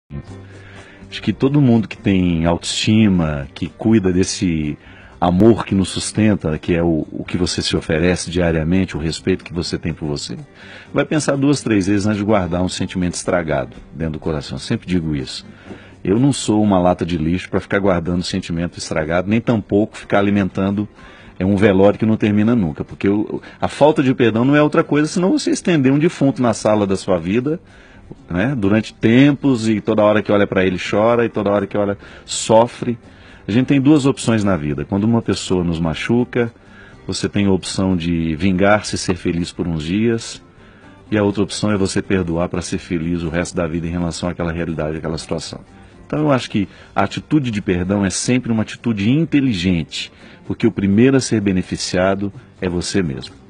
Acho que todo mundo que tem autoestima, que cuida desse amor que nos sustenta, que é o que você se oferece diariamente, o respeito que você tem por você, vai pensar duas, três vezes antes de guardar um sentimento estragado dentro do coração. Eu sempre digo isso. Eu não sou uma lata de lixo para ficar guardando sentimento estragado, nem tampouco ficar alimentando um velório que não termina nunca, porque a falta de perdão não é outra coisa senão você estender um defunto na sala da sua vida, né, durante tempos, e toda hora que olha para ele chora, e toda hora que olha sofre. A gente tem duas opções na vida. Quando uma pessoa nos machuca, você tem a opção de vingar-se e ser feliz por uns dias, e a outra opção é você perdoar para ser feliz o resto da vida em relação àquela realidade, àquela situação. Então eu acho que a atitude de perdão é sempre uma atitude inteligente, porque o primeiro a ser beneficiado é você mesmo.